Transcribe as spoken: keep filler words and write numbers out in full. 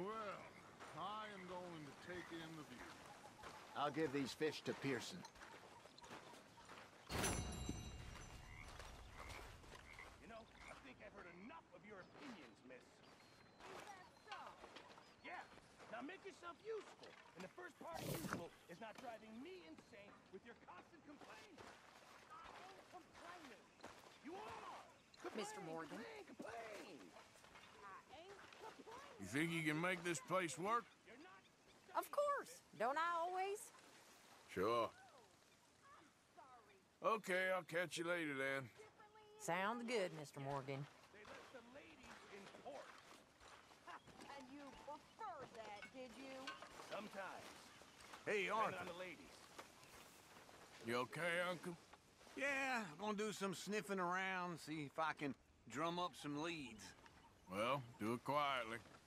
Well, I am going to take in the view. I'll give these fish to Pearson. You know, I think I've heard enough of your opinions, miss. Is that so? Yeah. Now make yourself useful. And the first part of useful is not driving me insane with your constant complaining. I ain't complaining. You are. Complain, Mister Morgan. Complain, complain. I ain't complaining. You think you can make this place work? You're not. Of course. Don't I always? Sure. I'm sorry. Okay, I'll catch you later then. Differently. Sounds good, Mister Morgan. They let the ladies in port. And you preferred that, did you? Sometimes. Hey, Depending Arthur. on the ladies. You okay, Uncle? Yeah, I'm gonna do some sniffing around, see if I can drum up some leads. Well, do it quietly.